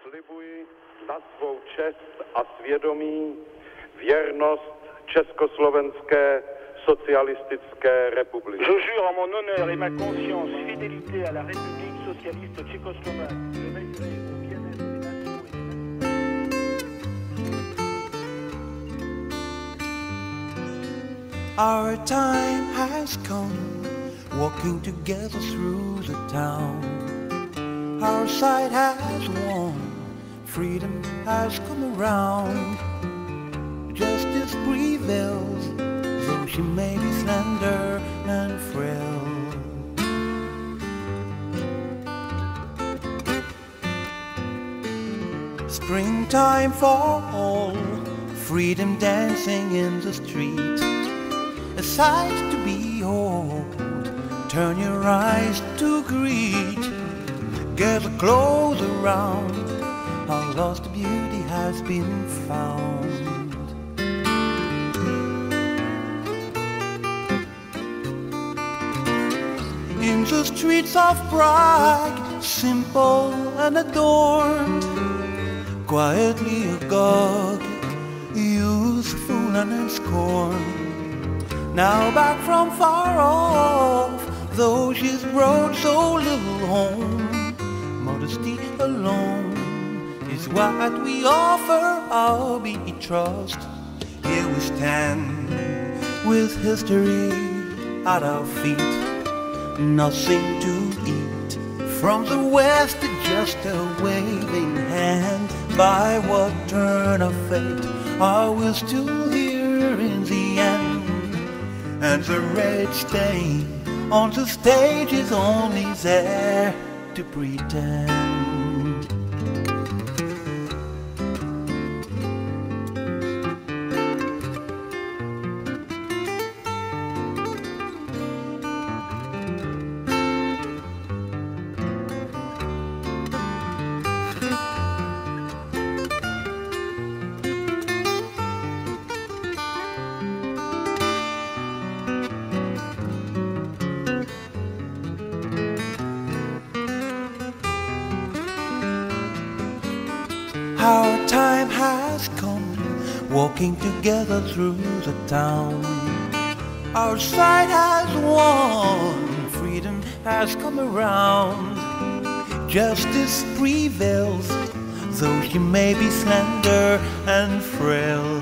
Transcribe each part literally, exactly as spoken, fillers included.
Slibuji na svou čest a svědomí věrnost Československé socialistické republice. Je jure en mon honneur et ma conscience fidélité à la République socialiste tchécoslovaque. Je veillerai au bien-être des nations et des Our time has come, walking together through the town. Our side has won, freedom has come around. Justice prevails, though she may be slender and frail. Springtime for all, freedom dancing in the street, a sight to behold, turn your eyes to greet. Gather close around, our lost beauty has been found. In the streets of Prague, simple and adorned, quietly agog, useful and unscorned. Now back from far off, though she's brought so little home, modesty alone is what we offer our betrothed. Here we stand with history at our feet, nothing to eat from the west, just a waving hand. By what turn of fate are we still here in the end? And the red stain on the stage is only there to pretend. Our time has come, walking together through the town. Our side has won, freedom has come around. Justice prevails, though she may be slender and frail.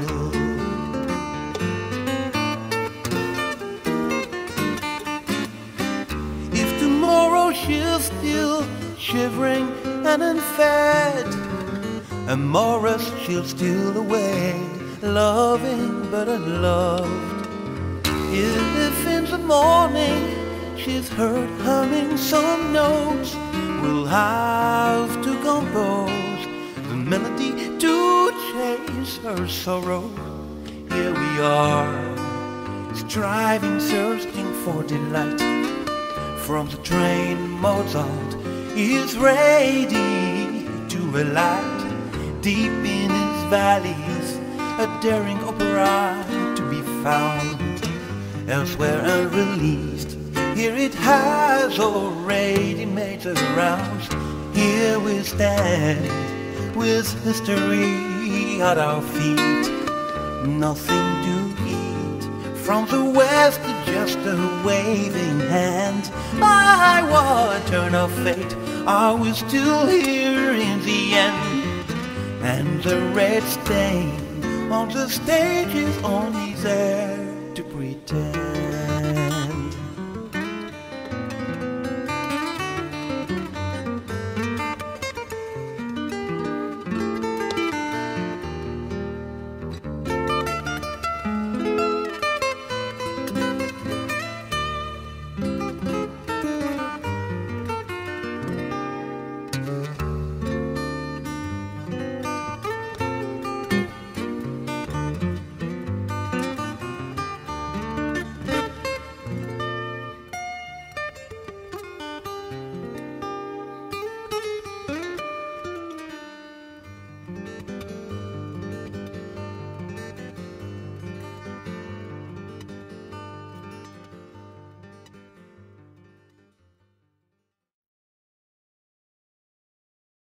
If tomorrow she's still shivering and unfed, and Morris she'll steal away, loving but unloved. If in the morning she's heard humming some notes, we'll have to compose the melody to chase her sorrow. Here we are, striving, searching for delight. From the train Mozart is ready to alight. Deep in its valleys, a daring opera to be found. Elsewhere unreleased, here it has already made the rounds. Here we stand, with history at our feet, nothing to eat from the west, just a waving hand. By what turn of fate are we still here in the end? And the red stain on the stage is only there to pretend.